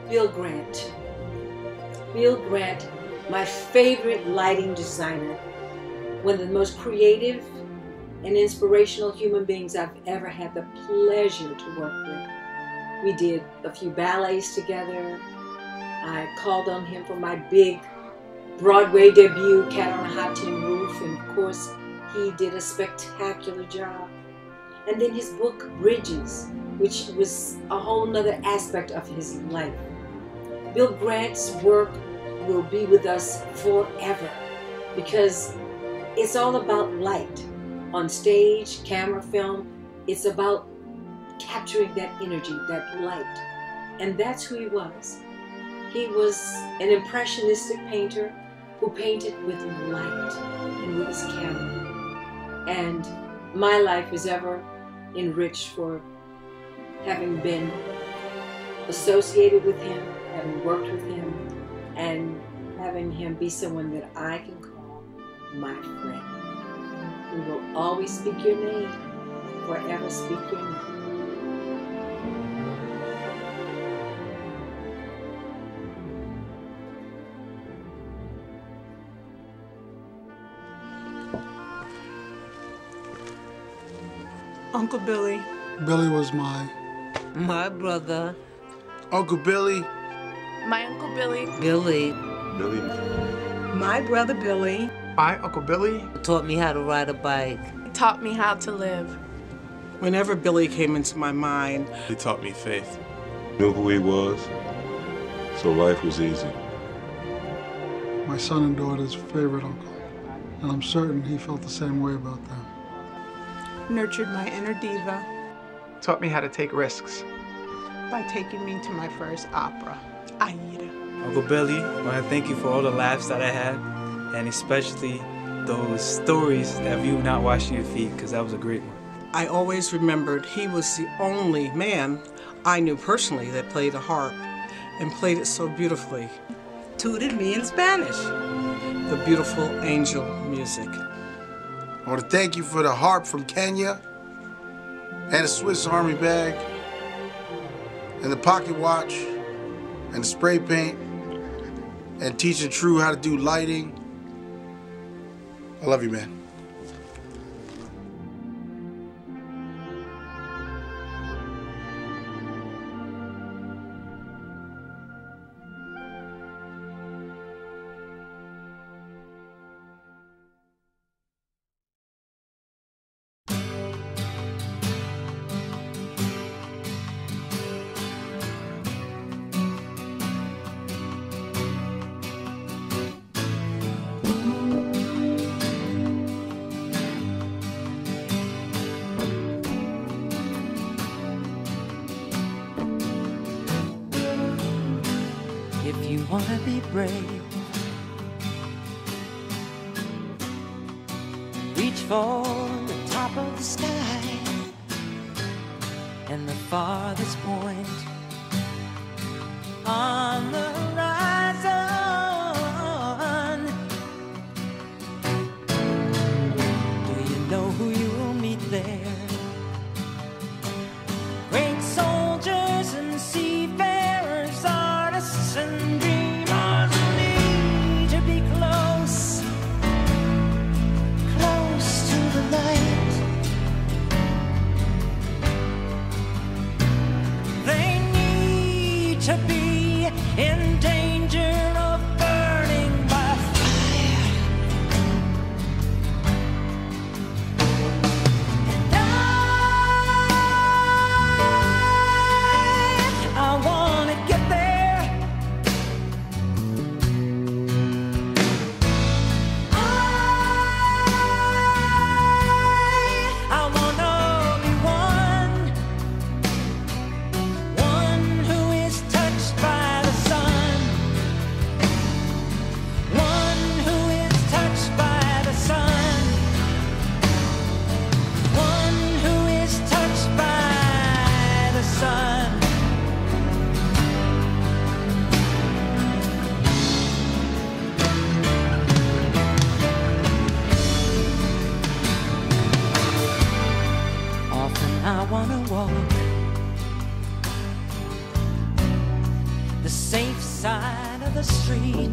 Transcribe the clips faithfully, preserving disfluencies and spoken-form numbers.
Bill Grant. Bill Grant, my favorite lighting designer, one of the most creative and inspirational human beings I've ever had the pleasure to work with. We did a few ballets together. I called on him for my big Broadway debut, Cat on a High Tin Roof, and of course, he did a spectacular job. And then his book, Bridges, which was a whole nother aspect of his life. Bill Grant's work will be with us forever because it's all about light. On stage, camera, film, it's about capturing that energy, that light. And that's who he was. He was an impressionistic painter who painted with light and with his camera. And my life is ever enriched for having been associated with him, having worked with him, and having him be someone that I can call my friend. We will always speak your name, forever speak your name. Uncle Billy. Billy was my... My brother. Uncle Billy. My Uncle Billy. Billy. Billy. My brother Billy. My Uncle Billy. Taught me how to ride a bike. He taught me how to live. Whenever Billy came into my mind, he taught me faith. Knew who he was, so life was easy. My son and daughter's favorite uncle, and I'm certain he felt the same way about them. Nurtured my inner diva. Taught me how to take risks. By taking me to my first opera, Aida. Uncle Billy, I want to thank you for all the laughs that I had, and especially those stories that you not washing your feet, because that was a great one. I always remembered he was the only man I knew personally that played a harp, and played it so beautifully. Tutored me in Spanish. The beautiful angel music. I want to thank you for the harp from Kenya, and the Swiss Army bag, and the pocket watch, and the spray paint, and teaching True how to do lighting. I love you, man. If you want to be brave, reach for the top of the sky and the farthest point on the horizon. Do you know who you will meet there? Great soldiers and seafarers, artists and dreamers who need to be close, close to the light. They need to be in the street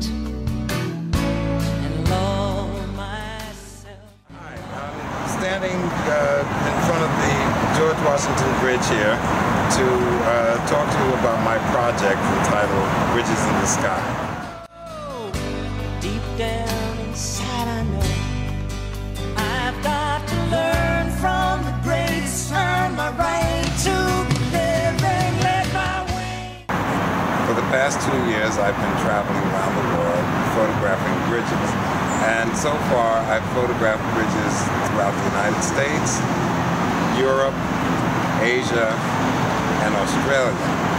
and love myself. Hi, I'm standing uh, in front of the George Washington Bridge here to uh, talk to you about my project entitled Bridges in the Sky. Oh, deep down inside I know I've got to learn from the greats, earn my right to be living, let my way. For the past two years I've been traveling around the world photographing bridges, and so far I've photographed bridges throughout the United States, Europe, Asia, and Australia.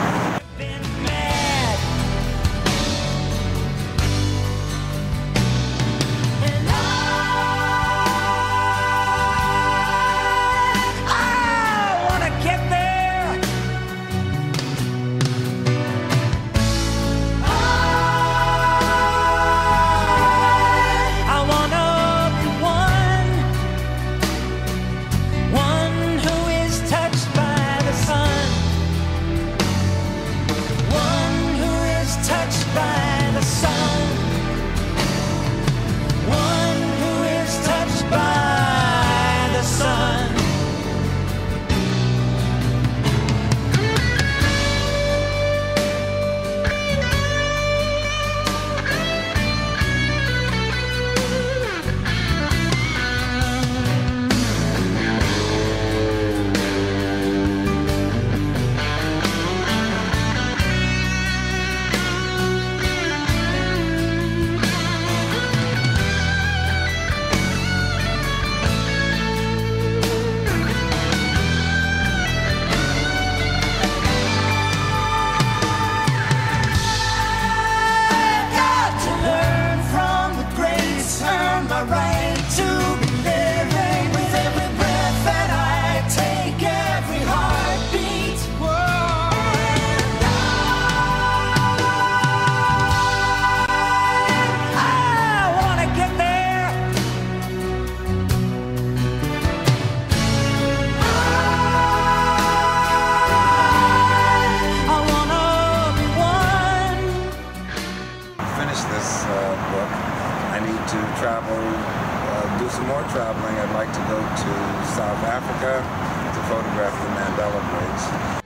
To travel, uh, do some more traveling. I'd like to go to South Africa to photograph the Mandela Bridge.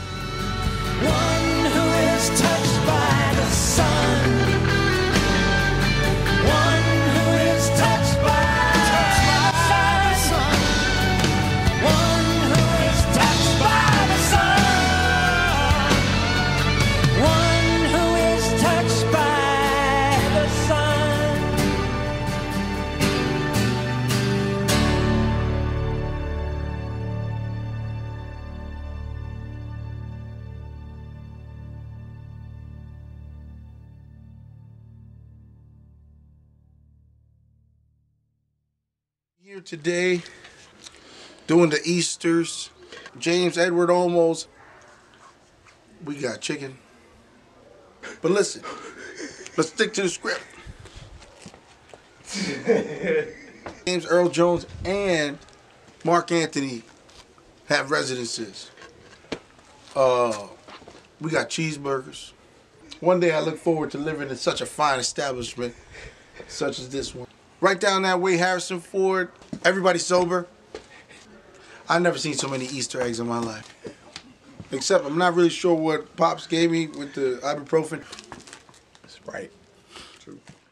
One who is touched by the sun. One who is touched by the sun. One who is touched by the sun. One who is touched by the sun. Here today, doing the Easters, James Edward Olmos. We got chicken. But listen, let's stick to the script. James Earl Jones and Mark Anthony have residences. Uh, we got cheeseburgers. One day I look forward to living in such a fine establishment such as this one. Right down that way, Harrison Ford. Everybody sober. I've never seen so many Easter eggs in my life. Except I'm not really sure what Pops gave me with the ibuprofen. Sprite. True.